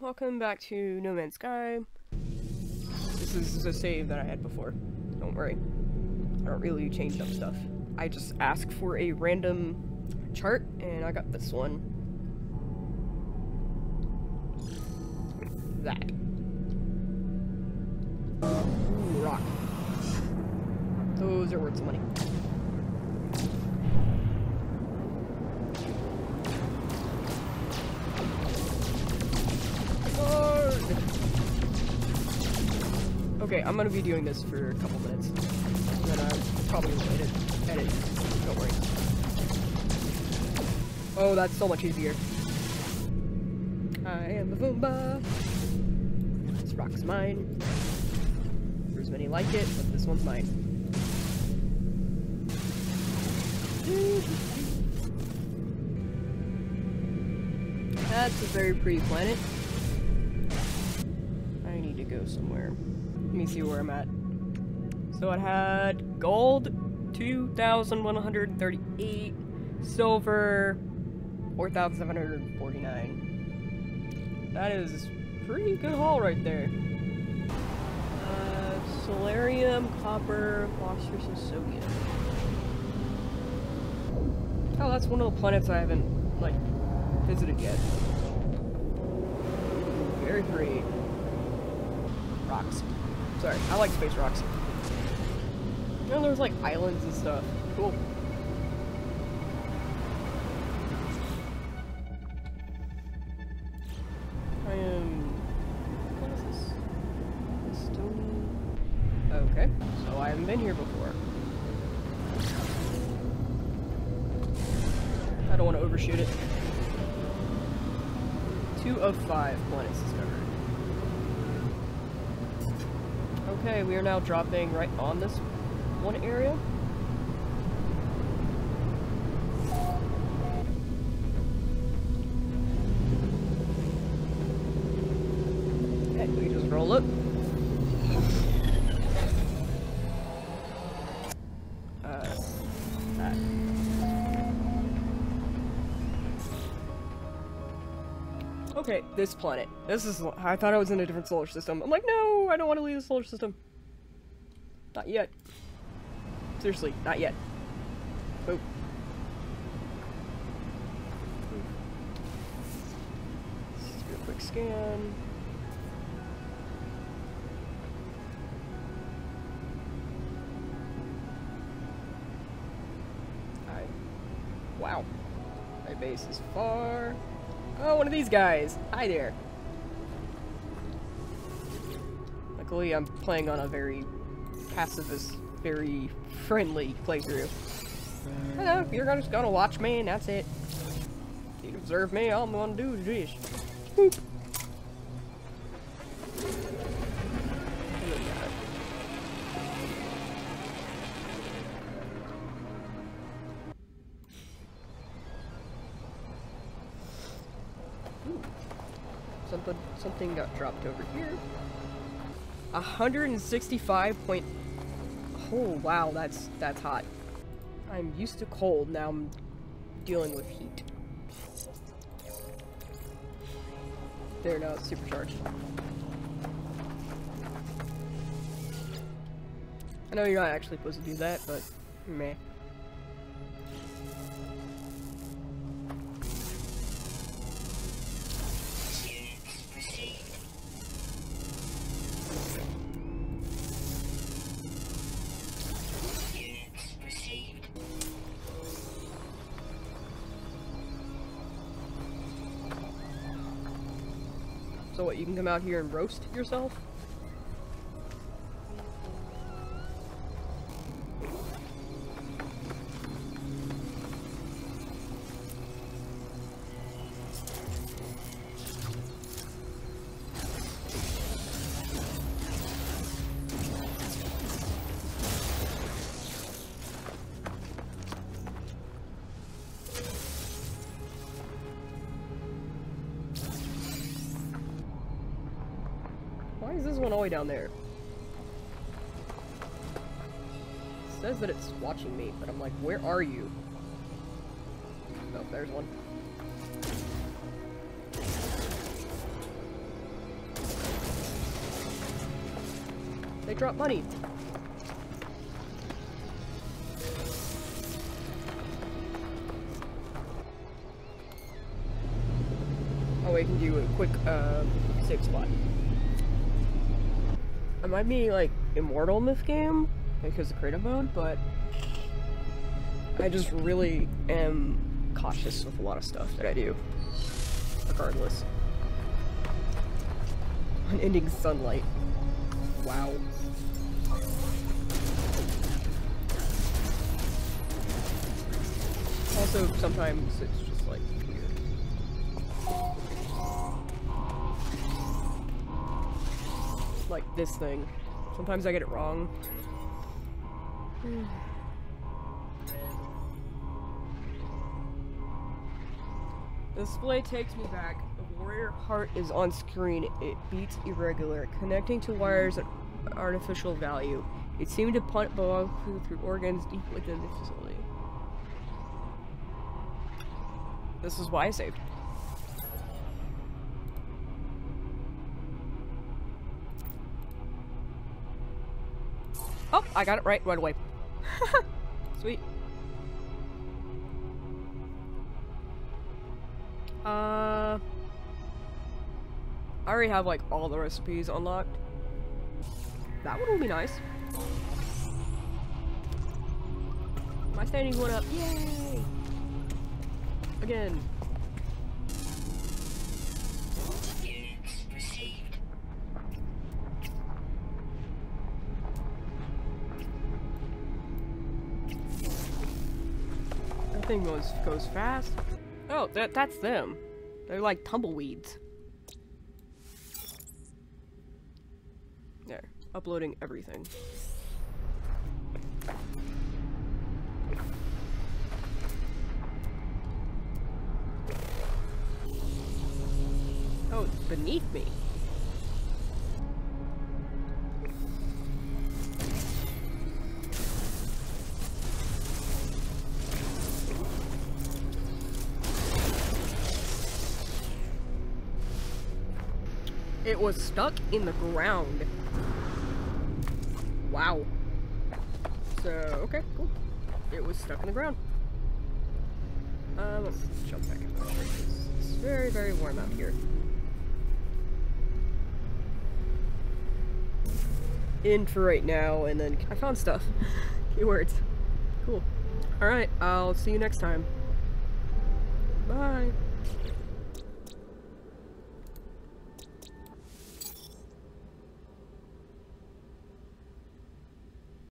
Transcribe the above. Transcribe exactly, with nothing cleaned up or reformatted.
welcome back to No Man's Sky. This is a save that I had before. Don't worry. I don't really change up stuff. I just ask for a random chart, and I got this one. That. Ooh, rock. Those are worth some money. Okay, I'm gonna be doing this for a couple minutes, and then I probably will edit. Edit. Don't worry. Oh, that's so much easier. I am the Voomba. This rock's mine. There's many like it, but this one's mine. That's a very pretty planet. I need to go somewhere. Let me see where I'm at. So it had gold, two thousand one hundred thirty-eight, silver, four thousand seven hundred forty-nine. That is pretty good haul right there. Uh, solarium, copper, phosphorus, and sodium. Oh, that's one of the planets I haven't, like, visited yet. Very pretty. Rocks. Sorry, I like space rocks. You know, there's like islands and stuff. Cool. I am... what is this? Estonian... Okay, so I haven't been here before. I don't want to overshoot it. Two of five planets discovered. Okay, we are now dropping right on this one area. Okay, we just roll it. Uh, that. Okay, this planet. This is- I thought I was in a different solar system. I'm like, no, I don't want to leave the solar system. Not yet. Seriously, not yet. Oh. Let's do a quick scan. I- wow. My base is far. Oh, one of these guys! Hi there! Luckily, I'm playing on a very pacifist, very friendly playthrough. Hello, you're just gonna watch me and that's it. You observe me, all I'm gonna do is this. Boop. Something, something got dropped over here. one hundred sixty-five point... Oh, wow, that's, that's hot. I'm used to cold, now I'm dealing with heat. There, now it's supercharged. I know you're not actually supposed to do that, but meh. So what, you can come out here and roast yourself? Why is this one all the way down there? It says that it's watching me, but I'm like, where are you? Oh, there's one. They drop money. Oh, we can do a quick uh, save spot. I might be like immortal in this game because of creative mode, but I just really am cautious with a lot of stuff that I do. Regardless. Unending sunlight. Wow. Also, sometimes it's just like weird. Like this thing. Sometimes I get it wrong. The display takes me back. The warrior heart is on screen. It beats irregular, connecting to wires at artificial value. It seemed to punt belong through organs deep within the facility. This is why I saved. Oh, I got it right right away. Sweet. Uh, I already have like all the recipes unlocked. That one will be nice. My standing one up. Yay! Again. That thing goes goes fast. Oh, that that's them. They're like tumbleweeds. There, uploading everything. Oh, it's beneath me. It was stuck in the ground. Wow. So, okay, cool. It was stuck in the ground. Um, let's jump back in the water. It's very, very warm out here. In for right now, and then I found stuff. Keywords. Cool. Alright, I'll see you next time. Bye.